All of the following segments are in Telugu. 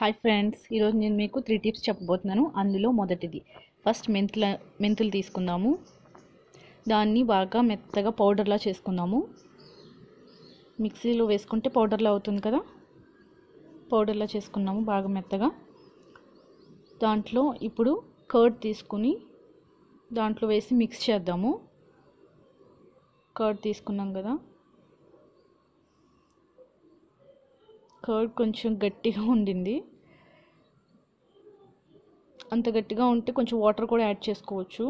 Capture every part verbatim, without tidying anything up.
హాయ్ ఫ్రెండ్స్, ఈరోజు నేను మీకు త్రీ టిప్స్ చెప్పబోతున్నాను. అందులో మొదటిది, ఫస్ట్ మెంతుల మెంతులు తీసుకుందాము. దాన్ని బాగా మెత్తగా పౌడర్లా చేసుకుందాము. మిక్సీలో వేసుకుంటే పౌడర్లా అవుతుంది కదా, పౌడర్లా చేసుకున్నాము బాగా మెత్తగా. దాంట్లో ఇప్పుడు కర్డ్ తీసుకుని దాంట్లో వేసి మిక్స్ చేద్దాము. కర్డ్ తీసుకున్నాం కదా, కర్డ్ కొంచెం గట్టిగా ఉండింది. అంత గట్టిగా ఉంటే కొంచెం వాటర్ కూడా యాడ్ చేసుకోవచ్చు.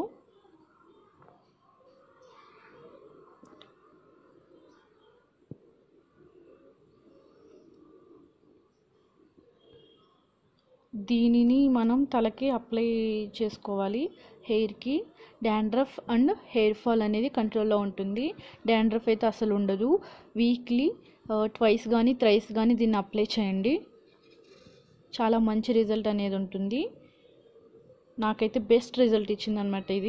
దీనిని మనం తలకి అప్లై చేసుకోవాలి. హెయిర్కి డాండ్రఫ్ అండ్ హెయిర్ ఫాల్ అనేది కంట్రోల్లో ఉంటుంది. డాండ్రఫ్ అయితే అసలు ఉండదు. వీక్లీ ట్వైస్ కానీ థ్రైస్ కానీ దీన్ని అప్లై చేయండి. చాలా మంచి రిజల్ట్ అనేది ఉంటుంది. నాకైతే బెస్ట్ రిజల్ట్ ఇచ్చింది అనమాట ఇది.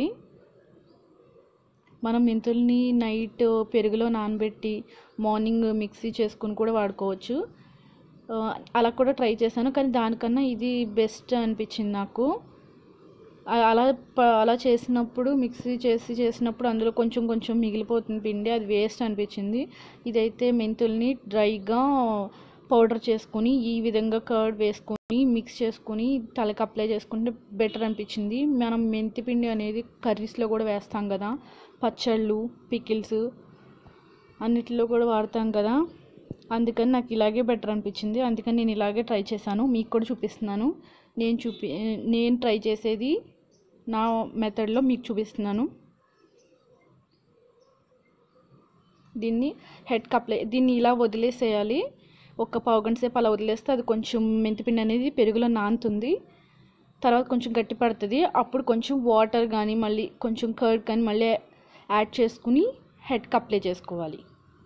మనం మెంతుల్ని నైట్ పెరుగులో నానబెట్టి మార్నింగ్ మిక్సీ చేసుకుని కూడా వాడుకోవచ్చు. అలా కూడా ట్రై చేశాను, కానీ దానికన్నా ఇది బెస్ట్ అనిపించింది నాకు. అలా అలా చేసినప్పుడు మిక్సీ చేసి చేసినప్పుడు అందులో కొంచెం కొంచెం మిగిలిపోతుంది పిండి, అది వేస్ట్ అనిపించింది. ఇదైతే మెంతుల్ని డ్రైగా పౌడర్ చేసుకుని ఈ విధంగా కర్డ్ వేసుకొని మిక్స్ చేసుకుని తలకి అప్లై చేసుకుంటే బెటర్ అనిపించింది. మనం మెంతి పిండి అనేది కర్రీస్లో కూడా వేస్తాం కదా, పచ్చళ్ళు, పికిల్స్ అన్నిటిలో కూడా వాడతాం కదా. అందుకని నాకు ఇలాగే బెటర్ అనిపించింది. అందుకని నేను ఇలాగే ట్రై చేశాను, మీకు కూడా చూపిస్తున్నాను. నేను చూపి నేను ట్రై చేసేది నా మెథడ్లో మీకు చూపిస్తున్నాను. దీన్ని హెడ్కి అప్లై దీన్ని ఇలా వదిలేసేయాలి. ఒక పావు గంట సేపు అలా వదిలేస్తే అది కొంచెం మెంతిపిండి అనేది పెరుగులో నానుతుంది. తర్వాత కొంచెం గట్టి పడుతుంది. అప్పుడు కొంచెం వాటర్ కానీ మళ్ళీ కొంచెం కర్డ్ కానీ మళ్ళీ యాడ్ చేసుకుని హెడ్కి అప్లై చేసుకోవాలి.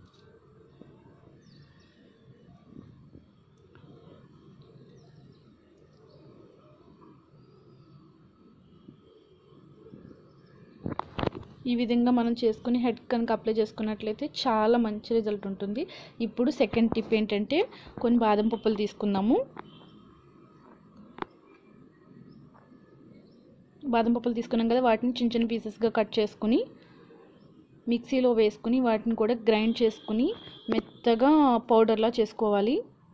ఈ విధంగా మనం చేసుకుని హెడ్ కనుక అప్లై చేసుకున్నట్లయితే చాలా మంచి రిజల్ట్ ఉంటుంది. ఇప్పుడు సెకండ్ టిప్ ఏంటంటే, కొన్ని బాదం పప్పులు తీసుకుందాము. బాదం పప్పులు తీసుకున్నాం కదా, వాటిని చిన్న చిన్న పీసెస్గా కట్ చేసుకుని మిక్సీలో వేసుకుని వాటిని కూడా గ్రైండ్ చేసుకుని మెత్తగా పౌడర్లా చేసుకోవాలి.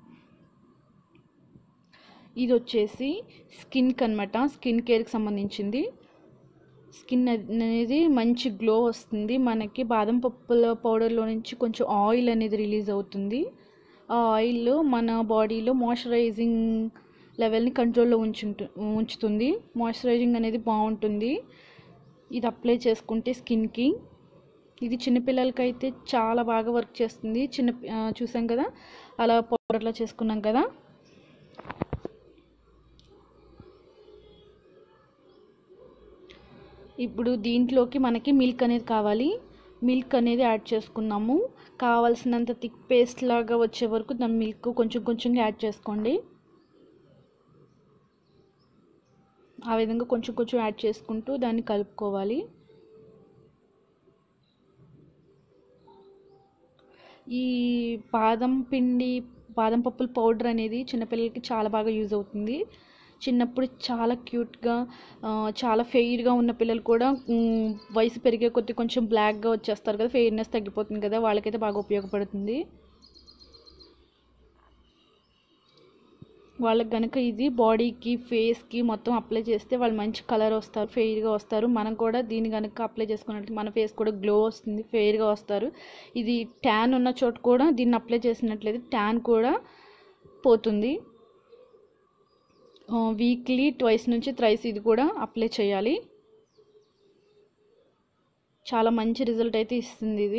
ఇది వచ్చేసి స్కిన్కి అనమాట, స్కిన్ కేర్కి సంబంధించింది. స్కిన్ అనేది మంచి గ్లో వస్తుంది. మనకి బాదం పప్పుల పౌడర్లో నుంచి కొంచెం ఆయిల్ అనేది రిలీజ్ అవుతుంది. ఆ ఆయిల్ మన బాడీలో మాయిశ్చరైజింగ్ లెవెల్ని కంట్రోల్లో ఉంచుంటు ఉంచుతుంది మాయిశ్చరైజింగ్ అనేది బాగుంటుంది ఇది అప్లై చేసుకుంటే స్కిన్కి. ఇది చిన్నపిల్లలకైతే చాలా బాగా వర్క్ చేస్తుంది. చిన్న చూసాం కదా, అలా పౌడర్లా చేసుకున్నాం కదా. ఇప్పుడు దీంట్లోకి మనకి మిల్క్ అనేది కావాలి. మిల్క్ అనేది యాడ్ చేసుకున్నాము. కావాల్సినంత థిక్ పేస్ట్ లాగా వచ్చే వరకు దాని మిల్క్ కొంచెం కొంచెంగా యాడ్ చేసుకోండి. ఆ విధంగా కొంచెం కొంచెం యాడ్ చేసుకుంటూ దాన్ని కలుపుకోవాలి. ఈ బాదం పిండి బాదం పప్పుల పౌడర్ అనేది చిన్నపిల్లలకి చాలా బాగా యూజ్ అవుతుంది. చిన్నప్పుడు చాలా క్యూట్గా చాలా ఫెయిర్గా ఉన్న పిల్లలు కూడా వయసు పెరిగే కొద్దీ కొంచెం బ్లాక్గా వచ్చేస్తారు కదా, ఫెయిర్నెస్ తగ్గిపోతుంది కదా, వాళ్ళకైతే బాగా ఉపయోగపడుతుంది. వాళ్ళకి కనుక ఇది బాడీకి ఫేస్కి మొత్తం అప్లై చేస్తే వాళ్ళు మంచి కలర్ వస్తారు, ఫెయిర్గా వస్తారు. మనం కూడా దీన్ని కనుక అప్లై చేసుకున్నట్టు మన ఫేస్ కూడా గ్లో వస్తుంది, ఫెయిర్గా వస్తారు. ఇది ట్యాన్ ఉన్న చోట కూడా దీన్ని అప్లై చేసినట్లయితే ట్యాన్ కూడా పోతుంది. వీక్లీ ట్వైస్ నుంచి థ్రైస్ ఇది కూడా అప్లై చేయాలి. చాలా మంచి రిజల్ట్ అయితే ఇస్తుంది ఇది.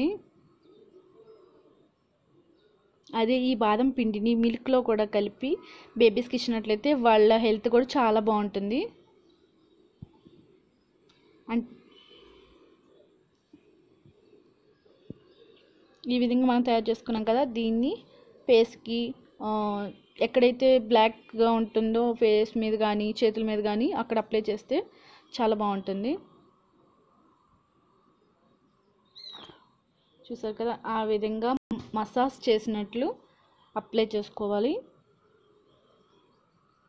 అదే ఈ బాదం పిండిని మిల్క్లో కూడా కలిపి బేబీస్కి ఇచ్చినట్లయితే వాళ్ళ హెల్త్ కూడా చాలా బాగుంటుంది. అండ్ ఈ విధంగా మనం తయారు చేసుకున్నాం కదా, దీన్ని ఫేస్కి ఎక్కడైతే బ్లాక్గా ఉంటుందో ఫేస్ మీద కానీ చేతుల మీద కానీ అక్కడ అప్లై చేస్తే చాలా బాగుంటుంది. చూసారు కదా, ఆ విధంగా మసాజ్ చేసినట్లు అప్లై చేసుకోవాలి.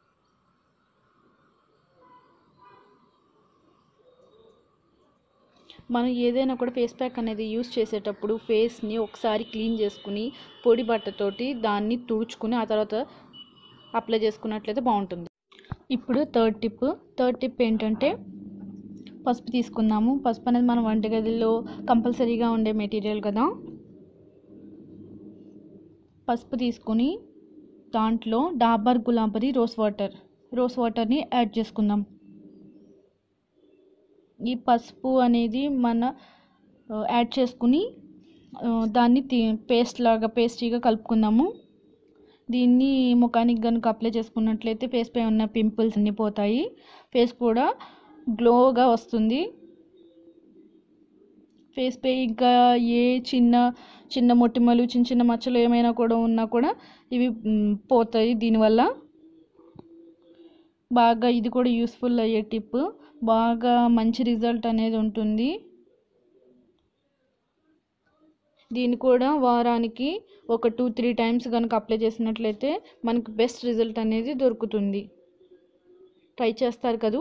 మనం ఏదైనా కూడా ఫేస్ ప్యాక్ అనేది యూస్ చేసేటప్పుడు ఫేస్ని ఒకసారి క్లీన్ చేసుకుని పొడి బట్టతోటి దాన్ని తుడుచుకుని ఆ తర్వాత అప్లై చేసుకున్నట్లయితే బాగుంటుంది. ఇప్పుడు థర్డ్ టిప్ థర్డ్ టిప్ ఏంటంటే పసుపు తీసుకుందాము. పసుపు అనేది మన వంటగదిలో కంపల్సరీగా ఉండే మెటీరియల్ కదా. పసుపు తీసుకుని దాంట్లో Dabur Gulabari rose water rose వాటర్ని యాడ్ చేసుకుందాం. ఈ పసుపు అనేది మన యాడ్ చేసుకుని దాన్ని పేస్ట్ లాగా పేస్టీగా కలుపుకుందాము. దీన్ని ముఖానికి కనుక అప్లై చేసుకున్నట్లయితే ఫేస్ పై ఉన్న పింపుల్స్ అన్నీ పోతాయి, ఫేస్ కూడా గ్లోగా వస్తుంది. ఫేస్ పై ఇంకా ఏ చిన్న చిన్న మొటిమలు చిన్న చిన్న మచ్చలు ఏమైనా కూడా ఉన్నా కూడా ఇవి పోతాయి దీనివల్ల. బాగా ఇది కూడా యూస్ఫుల్ అయ్యే టిప్, బాగా మంచి రిజల్ట్ అనేది ఉంటుంది. దీన్ని కూడా వారానికి ఒక టూ త్రీ టైమ్స్ కనుక అప్లై చేసినట్లయితే మనకు బెస్ట్ రిజల్ట్ అనేది దొరుకుతుంది. ట్రై చేస్తారు కదూ.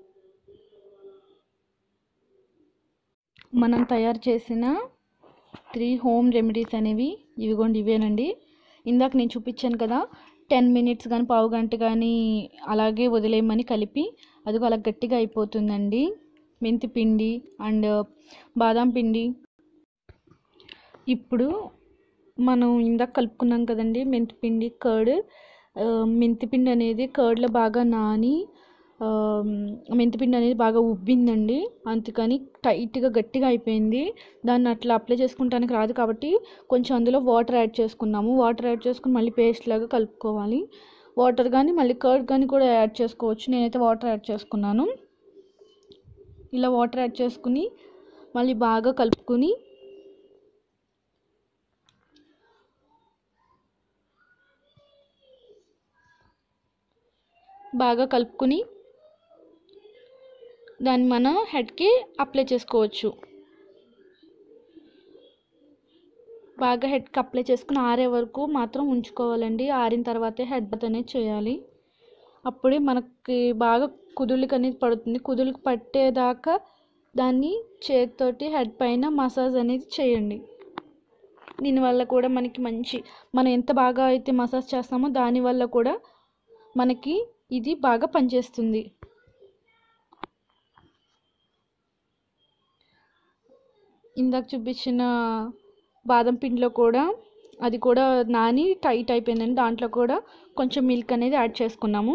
మనం తయారు చేసిన త్రీ హోమ్ రెమెడీస్ అనేవి ఇవిగోండి, ఇవేనండి. ఇందాక నేను చూపించాను కదా, టెన్ మినిట్స్ కానీ పావు గంట కానీ అలాగే వదిలేయమని కలిపి, అదిగో అలా గట్టిగా అయిపోతుందండి. మెంతి పిండి అండ్ బాదం పిండి. ఇప్పుడు మనం ఇందాక కలుపుకున్నాం కదండి మెంతిపిండి కర్డ్. మెంతిపిండి అనేది కర్డ్లో బాగా నాని మెంతిపిండి అనేది బాగా ఉబ్బిందండి, అందుకని టైట్గా గట్టిగా అయిపోయింది. దాన్ని అట్లా అప్లై చేసుకుంటానికి రాదు కాబట్టి కొంచెం అందులో వాటర్ యాడ్ చేసుకున్నాము. వాటర్ యాడ్ చేసుకుని మళ్ళీ పేస్ట్ లాగా కలుపుకోవాలి. వాటర్ కానీ మళ్ళీ కర్డ్ కానీ కూడా యాడ్ చేసుకోవచ్చు. నేనైతే వాటర్ యాడ్ చేసుకున్నాను. ఇలా వాటర్ యాడ్ చేసుకుని మళ్ళీ బాగా కలుపుకొని బాగా కలుపుకొని దాన్ని మన హెడ్కి అప్లై చేసుకోవచ్చు. బాగా హెడ్కి అప్లై చేసుకుని ఆరే వరకు మాత్రం ఉంచుకోవాలండి. ఆరిన తర్వాతే హెడ్ బాత్ అనేది చేయాలి. అప్పుడే మనకి బాగా కుదుళ్ళకి అనేది పడుతుంది. కుదుళ్ళకి పట్టేదాకా దాన్ని చేతితోటి హెడ్ పైన మసాజ్ అనేది చేయండి. దీనివల్ల కూడా మనకి మంచి, మనం ఎంత బాగా అయితే మసాజ్ చేస్తామో దానివల్ల కూడా మనకి ఇది బాగా పనిచేస్తుంది. ఇందాక చూపించిన బాదం పిండిలో కూడా అది కూడా నాని టైట్ అయిపోయిందండి. దాంట్లో కూడా కొంచెం మిల్క్ అనేది యాడ్ చేసుకున్నాము.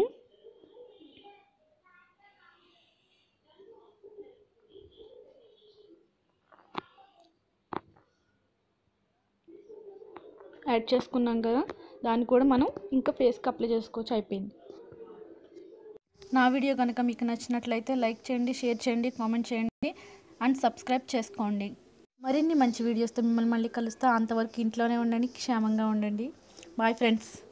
యాడ్ చేసుకున్నాం కదా, దాన్ని కూడా మనం ఇంకా ఫేస్కి అప్లై చేసుకోవచ్చు. అయిపోయింది. నా వీడియో కనుక మీకు నచ్చినట్లయితే లైక్ చేయండి, షేర్ చేయండి, కామెంట్ చేయండి అండ్ సబ్స్క్రైబ్ చేసుకోండి. మరిన్ని మంచి వీడియోస్తో మిమ్మల్ని మళ్ళీ కలుస్తా. అంతవరకు ఇంట్లోనే ఉండండి, క్షేమంగా ఉండండి. Bye friends.